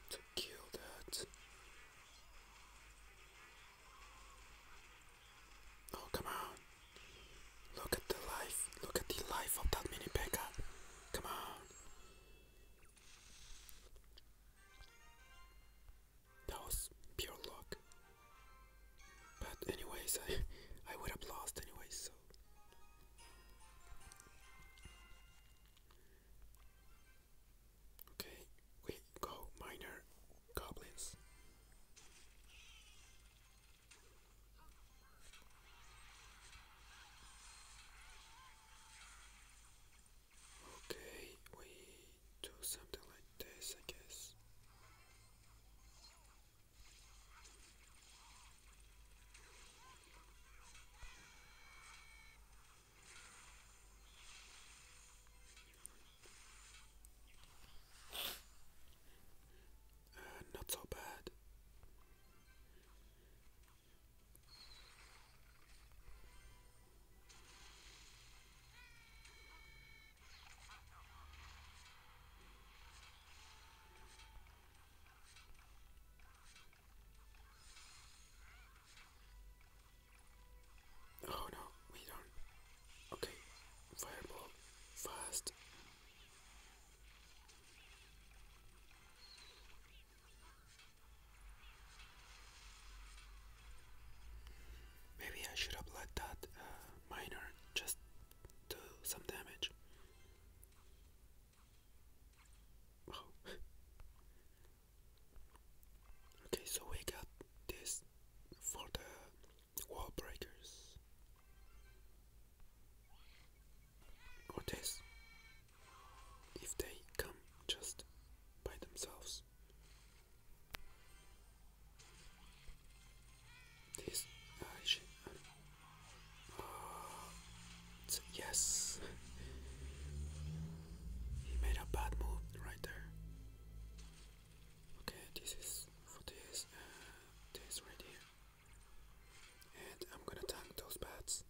to kill that. Oh, come on. Look at the life. Look at the life of that mini P.E.K.K.A. Come on. That was pure luck. But anyways, I would have lost anyways, so. Okay, we go minor goblins. Okay, we do something like this, I guess. Not so bad. Oh no, we don't. Okay, fireball, fast. Maybe I should have let that miner just do some damage. Oh. Okay, so we got this for the wall breakers. Or this, if they come just by themselves. This, yes, he made a bad move right there. Okay, this is for this right here, and I'm gonna tank those bats.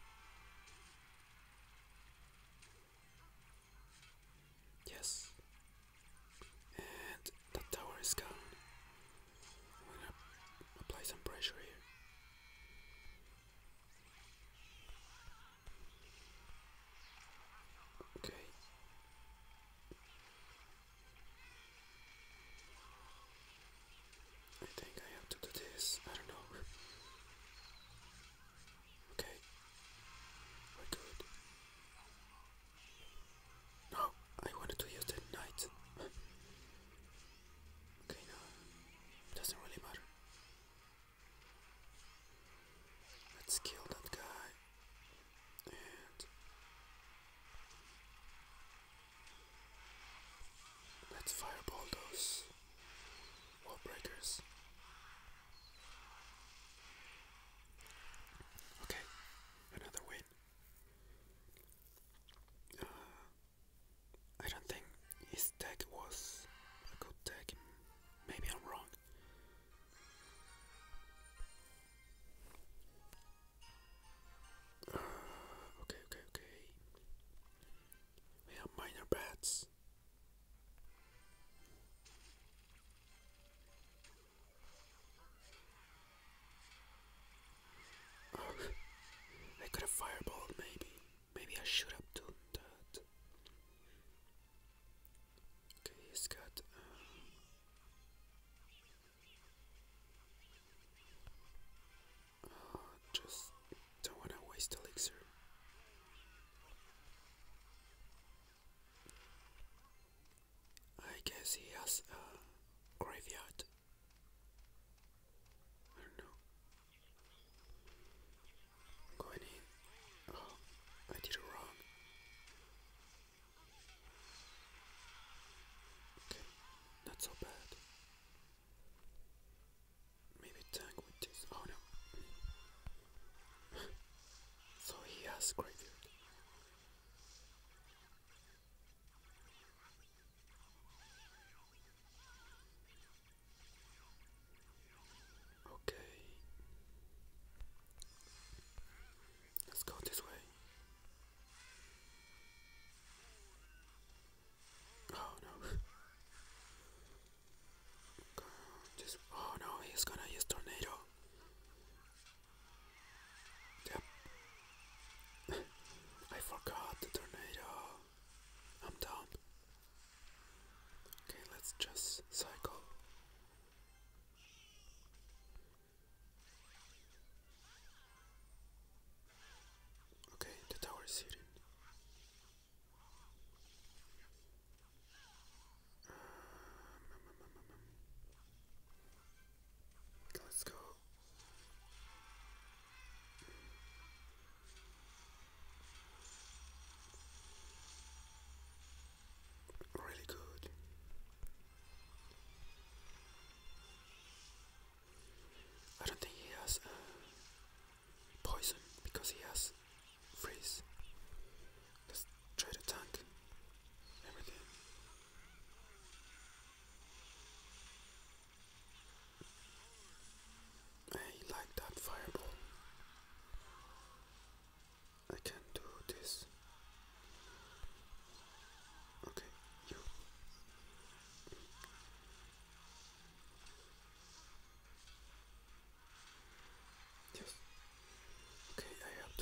Yes, and the tower is gone. I'm gonna apply some pressure here. Okay. I think I have to do this. I don't know. Okay, we're good. No, I wanted to use the knight. Okay, no, doesn't really matter. Let's kill that guy. And let's fireball those wall breakers. Okay, another win. I don't think his deck was a good deck. Maybe I'm wrong. Okay. We have minor bats. Oh, I could have fireballed maybe. Maybe I should have done that. Okay, he's got just don't wanna waste elixir. I guess he has a graveyard. I don't know. Going in. Oh, I did it wrong. Okay, not so bad. Maybe tank with this. Oh no. So he has graveyard. Okay. Let's go this way. Oh no. poison because he has freeze. Let's try to tank everything. I like that fireball. I can do this. Okay, you. Yes. Okay, I have to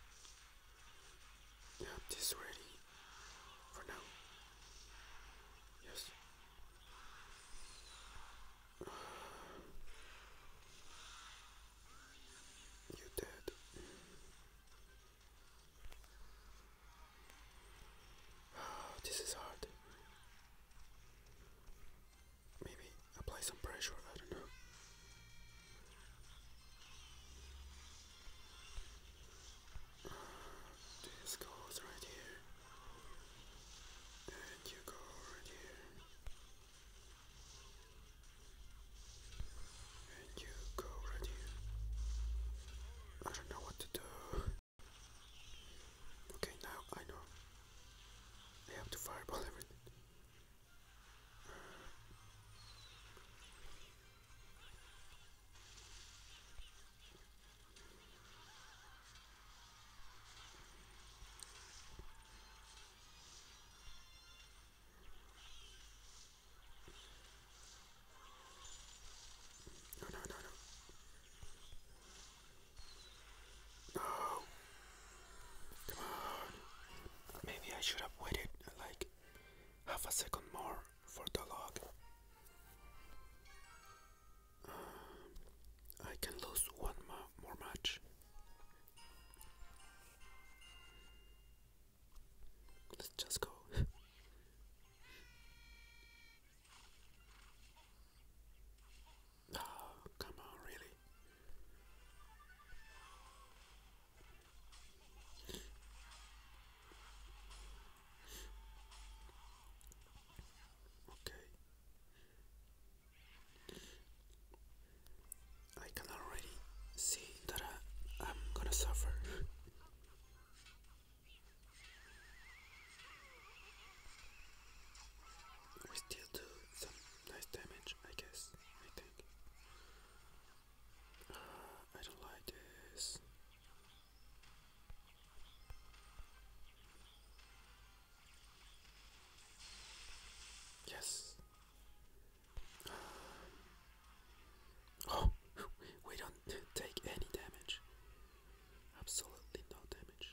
have this ready for now. Yes. You dead. This is hard. Maybe apply some pressure, I don't know. This goes right here. And you go right here. And you go right here. I don't know what to do. Okay, now I know. I have to fireball everything. No, no, no, no. No! Come on! Maybe I should have waited like half a second more for the log. I can lose one more match. Let's just go. Oh, come on, really? Okay. I can already see that I'm gonna suffer. We still do some nice damage, I guess. I think. I don't like this. Yes. Oh, we don't take any damage. Absolutely no damage.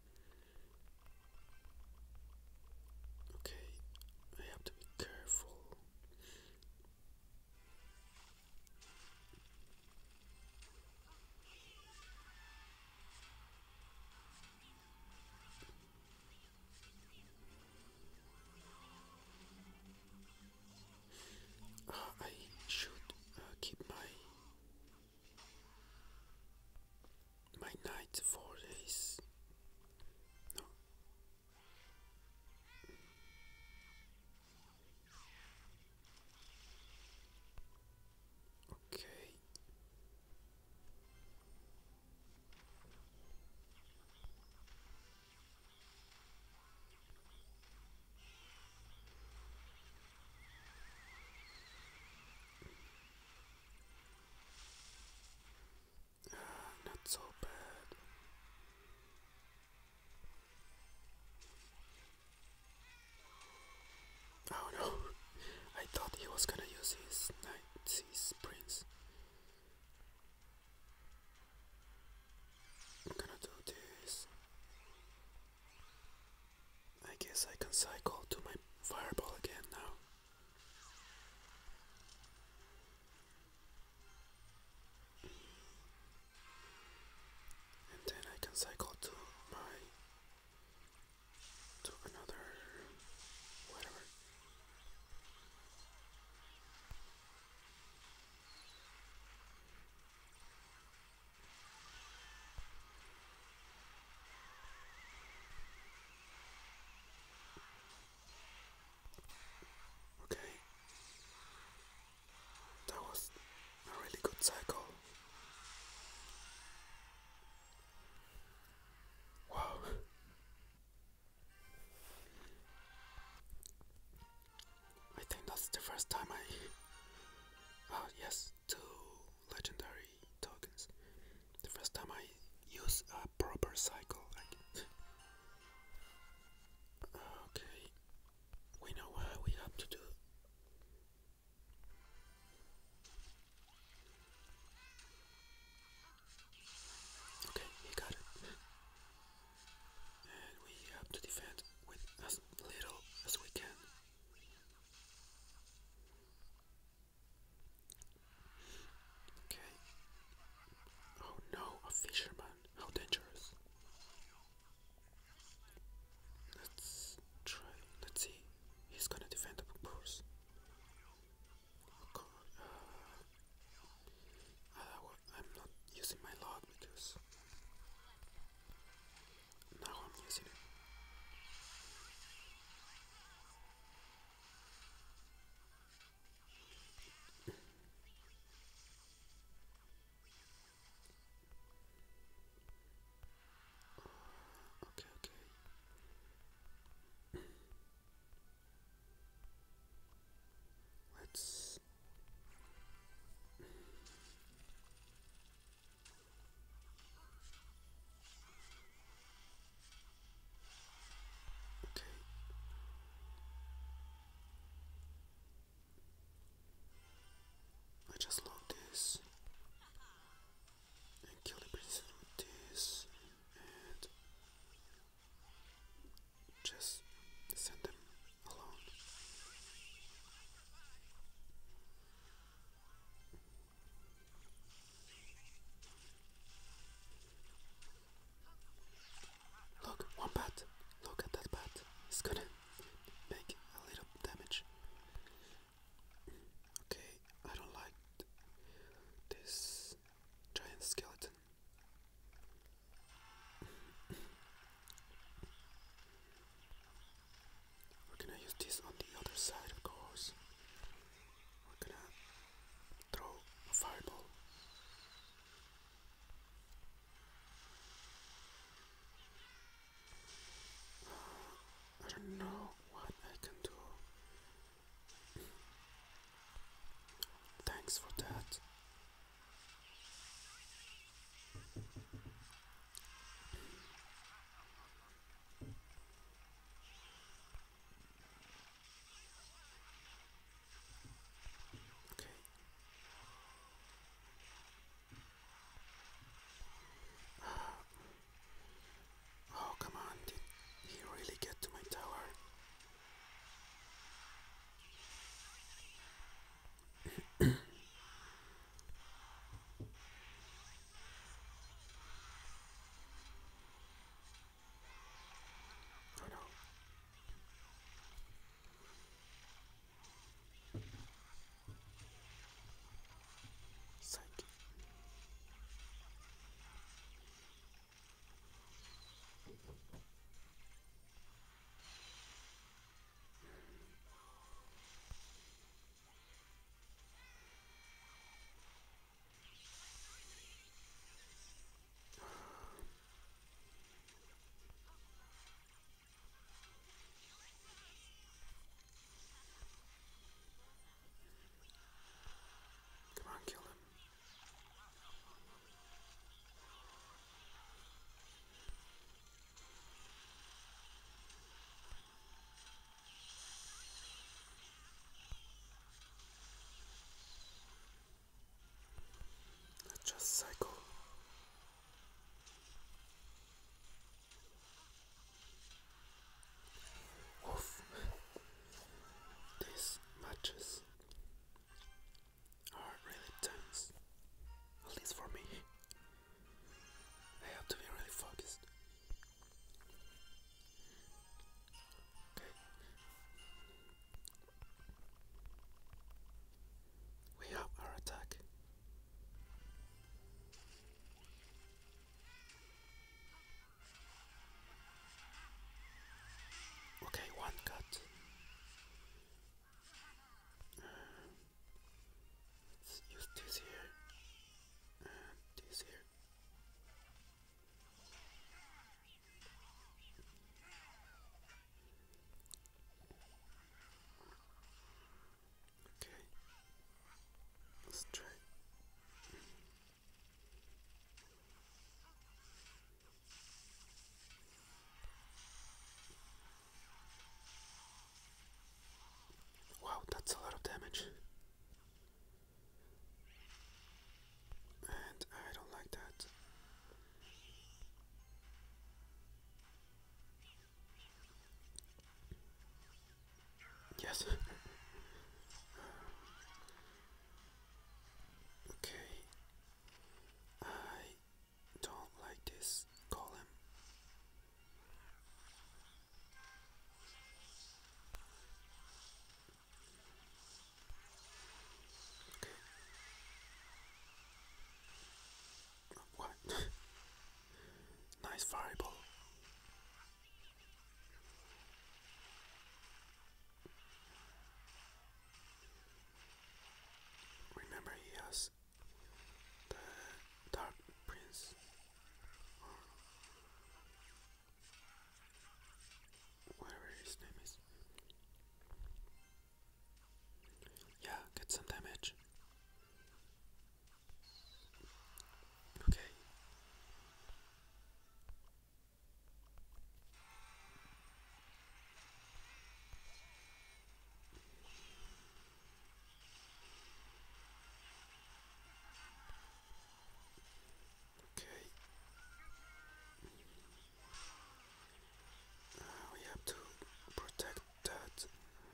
Okay, I have to be careful. I should keep my knight for this. No. Okay. Not so bad. Oh no, I thought he was gonna use his knight, his prince. I'm gonna do this. I guess I can cycle to my fireball again now. And then I can cycle to another whatever. fisherman. How dangerous. Let's try. Let's see. He's gonna defend the purse. Oh god. I'm not using my log because now I'm using it. Okay, okay. Let's. Okay. I just log this and kill the princess with this and just send them alone. Look, one bat. Look at that bat. It's gonna make a little damage. Okay, I don't like this giant skeleton. We're gonna use this on the other side, of course. We're gonna throw a fireball. I don't know what I can do. Thanks for that. Okay. Oh, come on. Did he really get to my tower? Oh no. Psych. Come on, kill him. Let's just cycle. Oof. These matches are really tense. At least for me. I have to be really focused. Okay. We have our attack. nice variable. Remember, he has the Dark Prince, or whatever his name is. Yeah, get some damage. Okay. Okay. We have to protect that.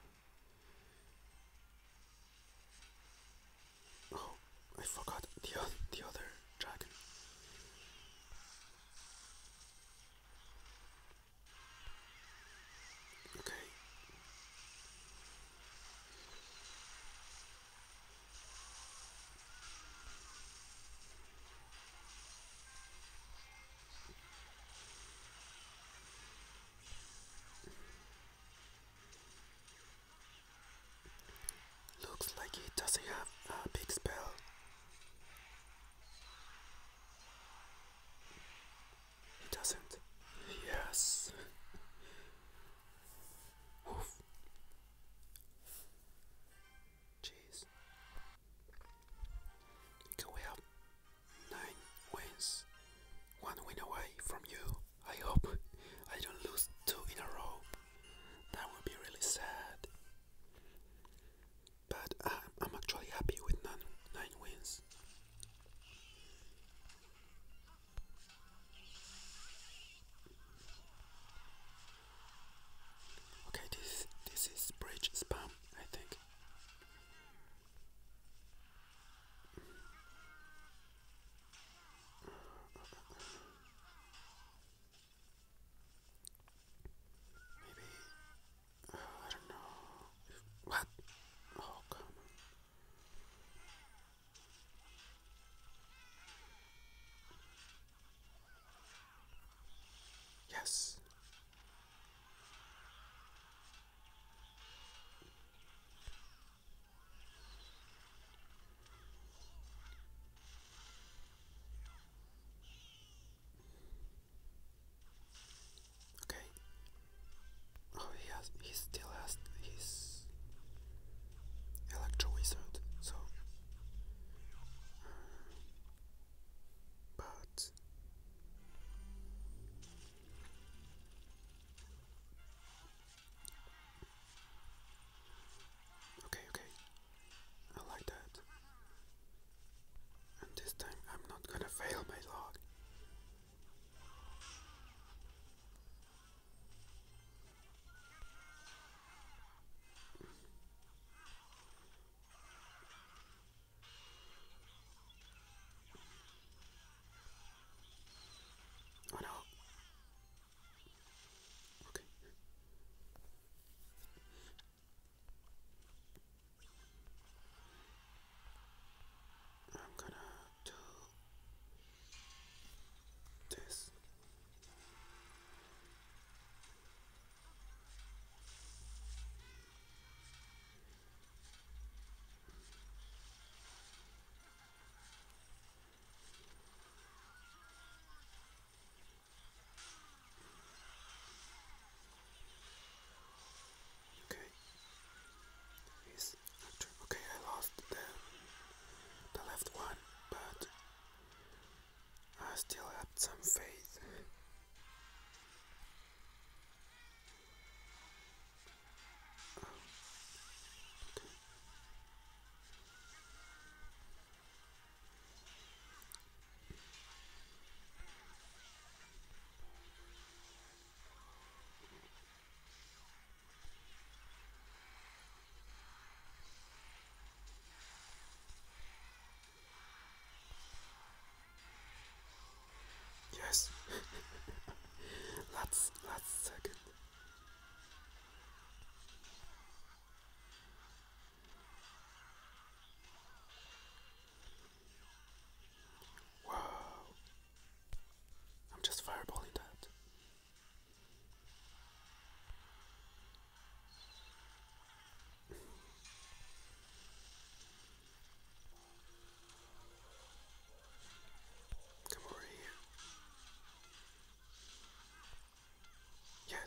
Oh, I forgot the other dragon. Okay. Looks like he doesn't have a big spell. He doesn't. Yes. Oof. Jeez. Can we have 9 wins? 1 win away from you. I hope I don't lose 2 in a row. That would be really sad. But I'm actually happy with 9 wins. Okay, this is bridge spam, I think. Maybe I don't know. What? Oh come on. Yes. Okay. Oh, he still has his Electro Wizard. So, but okay, okay. I like that. And this time I'm not gonna fail my log. Oh no. Okay. I'm gonna do this. Okay. Okay, I lost the left one, but I still had some faith. Yes.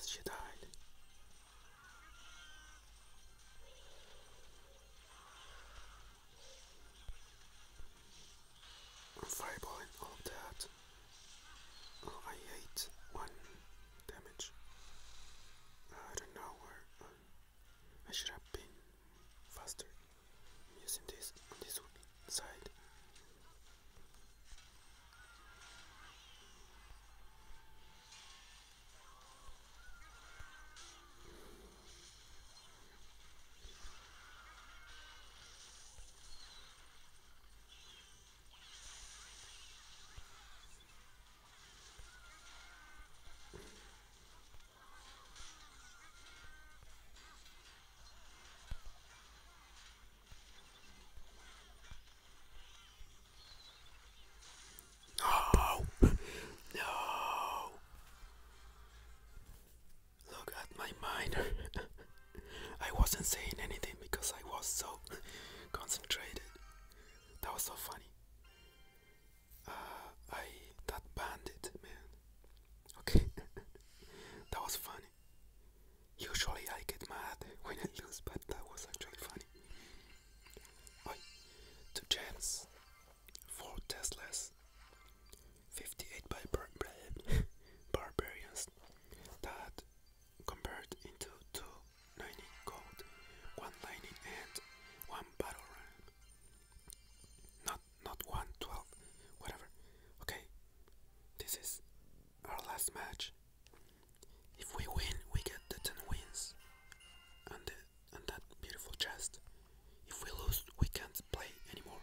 Yes, she died. I'm fireballing all of that. Oh, I ate one damage. I don't know where. I should have been faster using this on this side. No! No! Look at my miner. I wasn't saying anything because I was so concentrated. That was so funny. I that bandit man. Okay, that was funny. Usually I get mad when I lose, but that was actually funny. Oi, 2 gems, 4 Teslas, 58 barbarians that convert into 290 gold, 1 lightning and 1 battle ram. Not 112, whatever. Okay, this is our last match. If we win, we get the 10 wins and that beautiful chest. If we lose, we can't play anymore.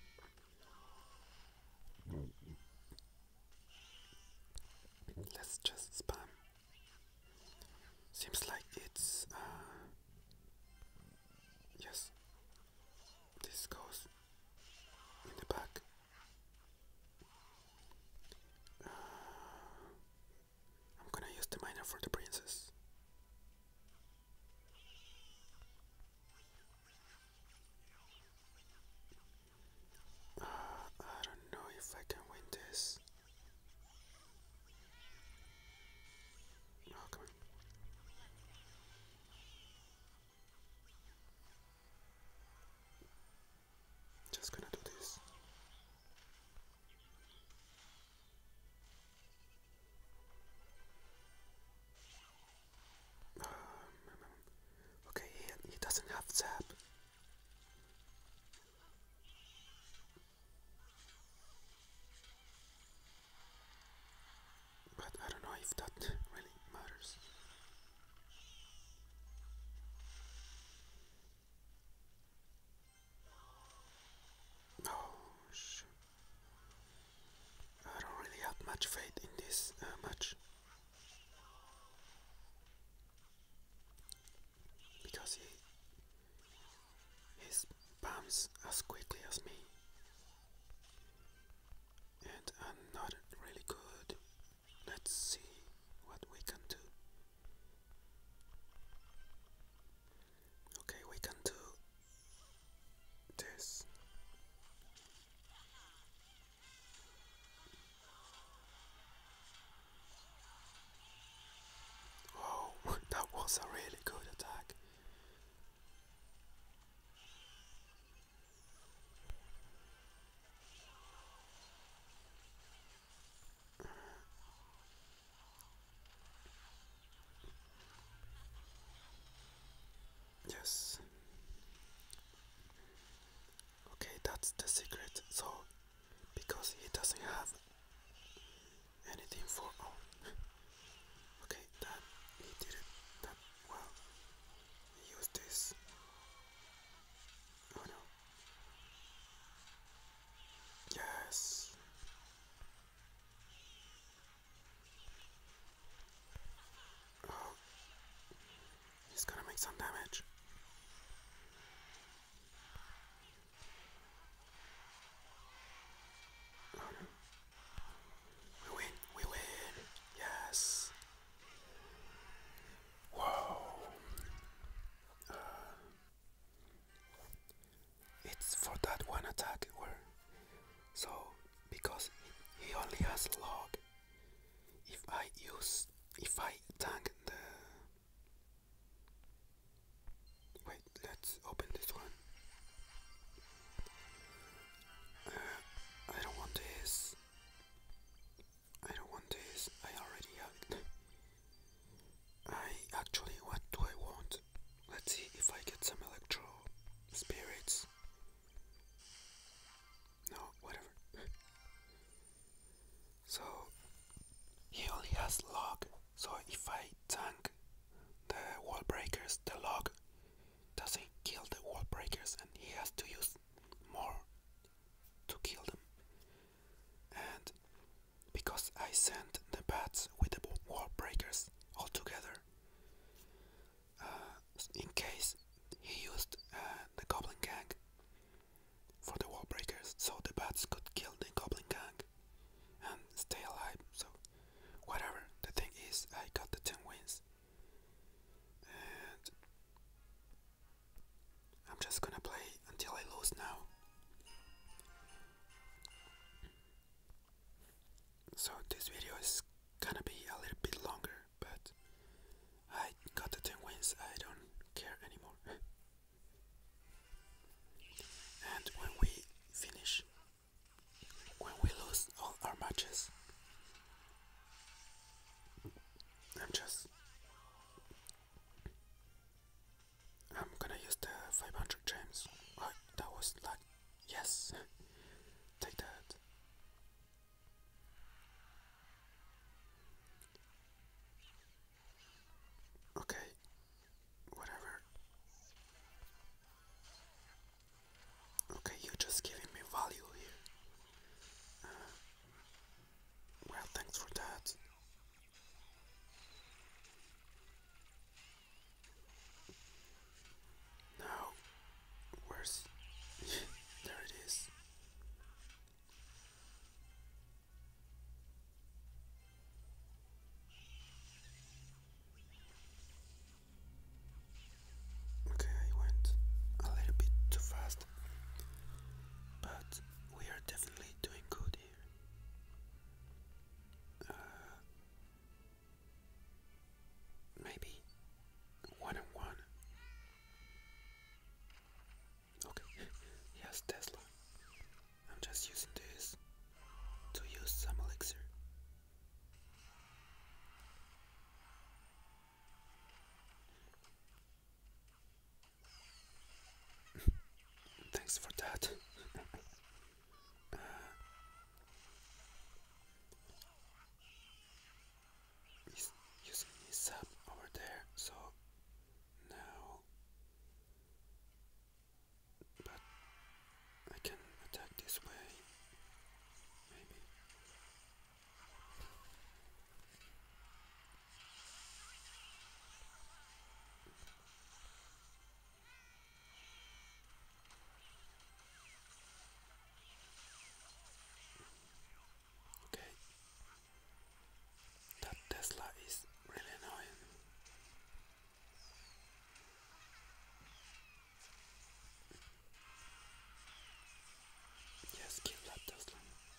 Let's just spam. Seems like it's yes. This goes in the back. I'm gonna use the miner for the princess. I don't know if I can win this. Oh, come on. Just gonna do this. Okay, he doesn't have zap. But I don't know if that really matters. Oh, shoot. I don't really have much faith in this match. Because he spams as quickly as me. And I'm not really good. Let's see what we can do. Okay, we can do this. Oh, that was a really good attack. Yes. Okay, that's the secret. So, because he doesn't have anything for. Oh, okay, that he did it. That well. He used this. Oh no. Yes. Oh, he's gonna make some damage. Oh no. We win. We win. Yes. Whoa. It's for that one attack where. So, because he only has log, if I tank I tank the wall breakers, the log doesn't kill the wall breakers and he has to use more to kill them. And because I sent the bats with the wall breakers all together, in case he used the goblin gang for the wall breakers, so the bats could kill the goblin gang and stay alive. So whatever, the thing is I got the 10 wins, and I'm just gonna play until I lose now. So this video is gonna be a little bit longer, but I got the 10 wins, I don't care anymore. And when we finish, when we lose all our matches, I'm gonna use the 500 gems. Oh, that was like, yes, take that. Okay, whatever. Okay, you're just giving me value here. Well, thanks for that. Now, where's... there it is. Okay, I went a little bit too fast, but we are definitely doing good here. Maybe 1-on-1. Okay, yes, Tesla. I'm just using this to use some elixir. Thanks for that. He's using his sub over there, so now, but I can attack this way, maybe. Okay, that Tesla is really annoying. Yes, kill that Tesla.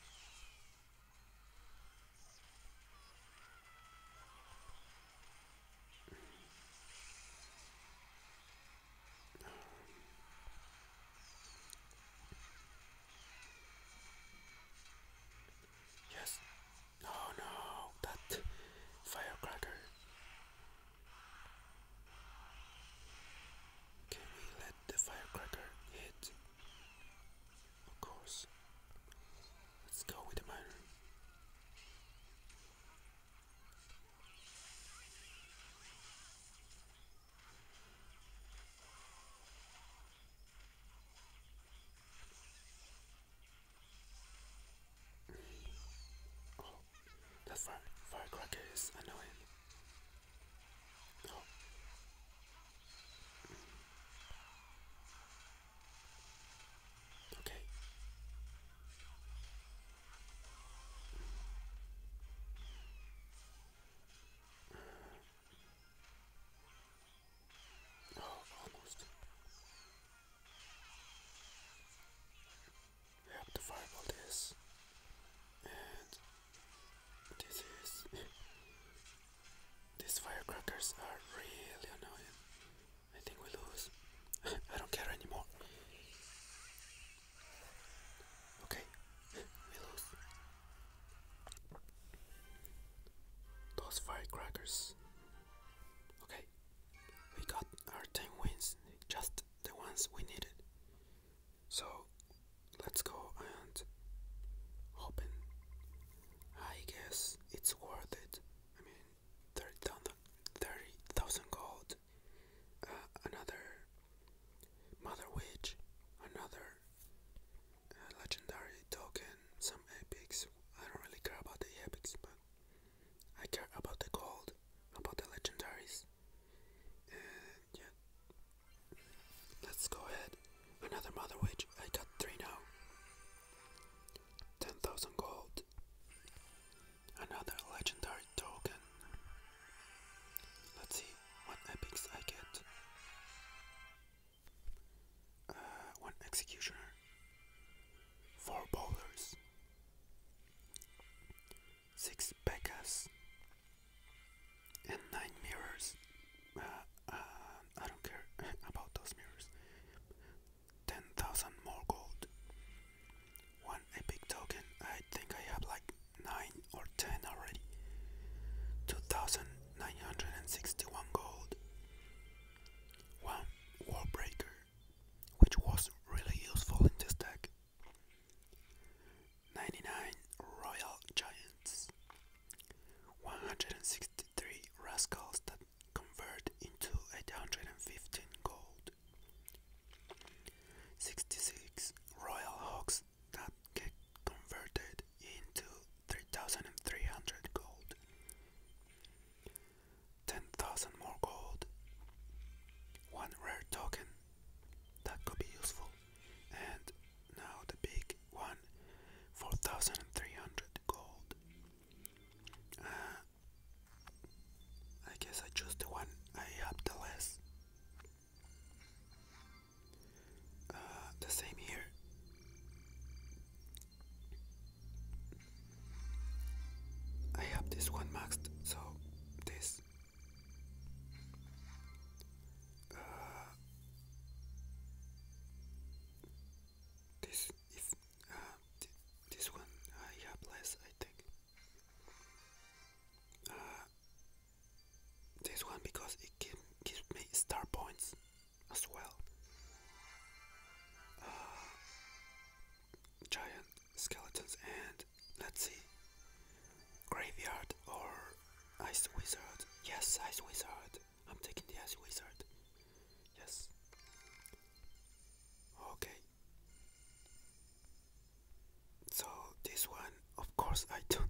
Yes. Oh no, that firecracker. Can we let the firecracker hit? Of course. Let's go with the miner. Oh, that firecracker is annoying. Oh, okay. Oh, almost. We have to fireball this. And this is... these firecrackers are really annoying. I think we lose. I don't care anymore. Okay, we lose. Those firecrackers. Okay, we got our 10 wins, just the ones we needed. So let's go and open. I guess it's worth it. I mean, 30,000 next. So this. Uh, this if this one I have less, I think. Uh, this one because it gives me star points as well. Giant skeletons and let's see, graveyard or ice wizard. Yes, ice wizard. I'm taking the ice wizard. Yes. Okay. So this one, of course, I do